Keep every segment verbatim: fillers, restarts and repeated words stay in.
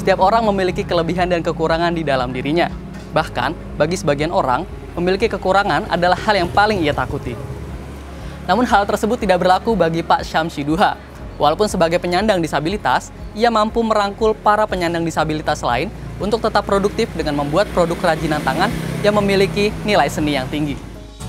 Setiap orang memiliki kelebihan dan kekurangan di dalam dirinya. Bahkan, bagi sebagian orang, memiliki kekurangan adalah hal yang paling ia takuti. Namun hal tersebut tidak berlaku bagi Pak Syamsi Duha. Walaupun sebagai penyandang disabilitas, ia mampu merangkul para penyandang disabilitas lain untuk tetap produktif dengan membuat produk kerajinan tangan yang memiliki nilai seni yang tinggi.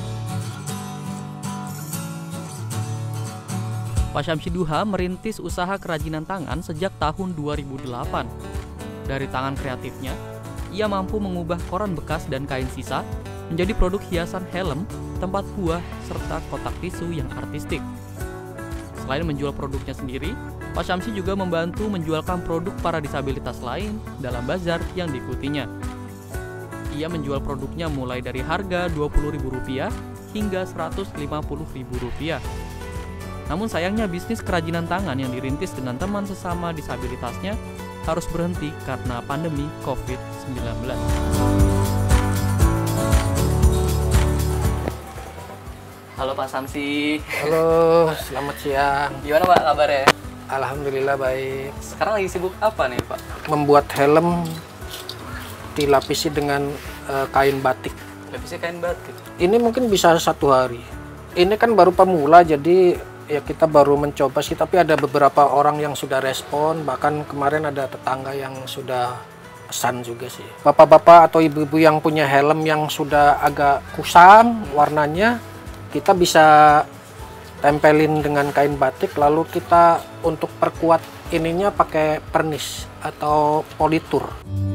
Pak Syamsi Duha merintis usaha kerajinan tangan sejak tahun dua ribu delapan. Dari tangan kreatifnya, ia mampu mengubah koran bekas dan kain sisa menjadi produk hiasan helm, tempat buah, serta kotak tisu yang artistik. Selain menjual produknya sendiri, Pak Syamsi juga membantu menjualkan produk para disabilitas lain dalam bazar yang diikutinya. Ia menjual produknya mulai dari harga dua puluh ribu rupiah hingga seratus lima puluh ribu rupiah. Namun sayangnya bisnis kerajinan tangan yang dirintis dengan teman sesama disabilitasnya harus berhenti karena pandemi covid sembilan belas. Halo Pak Syamsi. Halo, selamat siang. Gimana Pak kabarnya? Alhamdulillah baik. Sekarang lagi sibuk apa nih Pak? Membuat helm dilapisi dengan uh, kain batik. Lapisi kain batik? Ini mungkin bisa satu hari. Ini kan baru pemula, jadi ya kita baru mencoba sih. Tapi ada beberapa orang yang sudah respon. Bahkan kemarin ada tetangga yang sudah pesan juga sih. Bapak-bapak atau ibu-ibu yang punya helm yang sudah agak kusam warnanya, kita bisa tempelin dengan kain batik, lalu kita untuk perkuat ininya pakai pernis atau politur.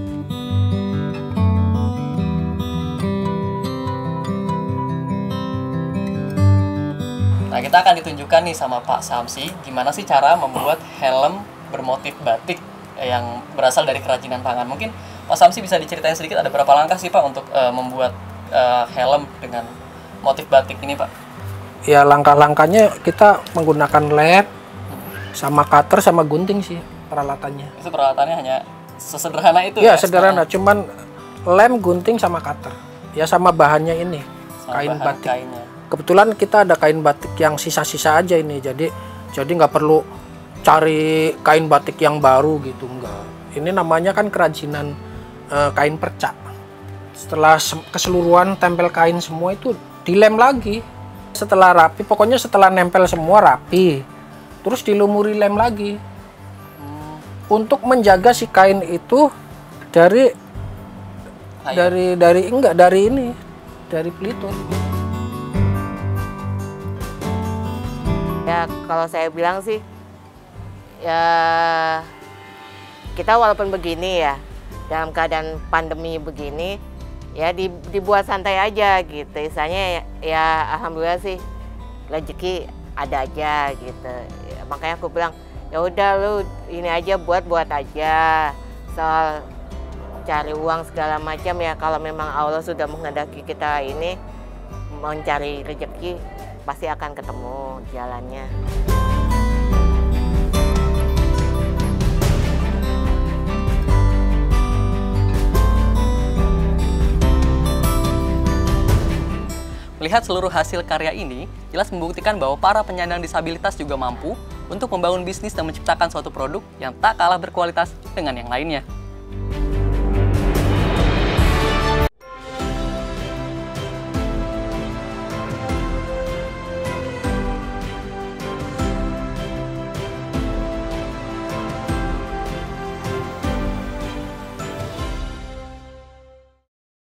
Nah, kita akan ditunjukkan nih sama Pak Syamsi gimana sih cara membuat helm bermotif batik yang berasal dari kerajinan tangan. Mungkin Pak Syamsi bisa diceritain sedikit ada berapa langkah sih Pak untuk uh, membuat uh, helm dengan motif batik ini Pak? Ya langkah-langkahnya kita menggunakan led sama cutter sama gunting sih peralatannya. Itu peralatannya hanya sesederhana itu ya? Ya sekarang? sederhana, cuman lem, gunting sama cutter. Ya sama bahannya ini, sama kain bahan batik. Kainnya. Kebetulan kita ada kain batik yang sisa-sisa aja ini, jadi jadi nggak perlu cari kain batik yang baru gitu, enggak. Ini namanya kan kerajinan uh, kain perca. Setelah keseluruhan tempel kain semua itu dilem lagi. Setelah rapi, pokoknya setelah nempel semua rapi, terus dilumuri lem lagi. Hmm. Untuk menjaga si kain itu dari Ayo. dari dari enggak dari ini, dari pelitur. Ya kalau saya bilang sih, ya kita walaupun begini ya, dalam keadaan pandemi begini, ya dibuat santai aja gitu. Misalnya ya, ya alhamdulillah sih rezeki ada aja gitu. Ya, makanya aku bilang ya udah lu ini aja buat buat aja. Soal cari uang segala macam ya kalau memang Allah sudah menghendaki kita ini mencari rezeki pasti akan ketemu jalannya. Melihat seluruh hasil karya ini, jelas membuktikan bahwa para penyandang disabilitas juga mampu untuk membangun bisnis dan menciptakan suatu produk yang tak kalah berkualitas dengan yang lainnya.